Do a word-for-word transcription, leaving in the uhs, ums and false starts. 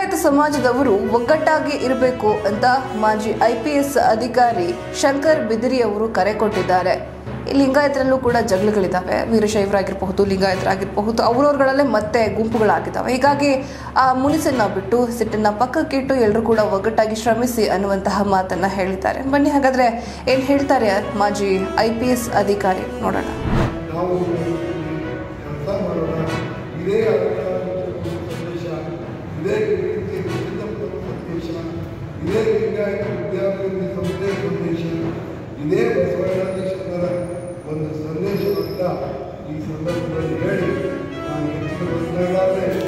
ಲಿಂಗಾಯತ ಸಮಾಜದವರು ಒಗ್ಗಟ್ಟಾಗಿ ಇರಬೇಕು ಅಂತ ಮಾಜಿ ಐಪಿಎಸ್ ಅಧಿಕಾರಿ ಶಂಕರ್ ಬಿದಿರಿ ಅವರು ಕರೆ ಕೊಟ್ಟಿದ್ದಾರೆ. ಲಿಂಗಾಯತರಲ್ಲೂ ಕೂಡ ಜಗಳಗಳಿದ್ದಾವೆ. ವೀರಶೈವರಾಗಿರಬಹುದು, ಲಿಂಗಾಯತರಾಗಿರಬಹುದು, ಅವರವರುಗಳಲ್ಲೇ ಮತ್ತೆ ಗುಂಪುಗಳಾಗಿದ್ದಾವೆ. ಹೀಗಾಗಿ ಆ ಮುನಿಸನ್ನ ಬಿಟ್ಟು ಸಿಟ್ಟನ್ನ ಪಕ್ಕಕ್ಕಿಟ್ಟು ಎಲ್ಲರೂ ಕೂಡ ಒಗ್ಗಟ್ಟಾಗಿ ಶ್ರಮಿಸಿ ಅನ್ನುವಂತಹ ಮಾತನ್ನ ಹೇಳಿದ್ದಾರೆ. ಬನ್ನಿ ಹಾಗಾದ್ರೆ ಏನ್ ಹೇಳ್ತಾರೆ ಮಾಜಿ ಐಪಿಎಸ್ ಅಧಿಕಾರಿ ನೋಡೋಣ. ಇದೇ ಲಿಂಗಾಯತ ವಿದ್ಯಾರ್ಥಿ ಸಂಸ್ಥೆ ಸಂದೇಶ, ಇದೇ ಬಸವಣ್ಣರ ಒಂದು ಸಂದೇಶವನ್ನು ಈ ಸಂದರ್ಭದಲ್ಲಿ ಹೇಳಿ ನಾನು ಹೆಚ್ಚಿನ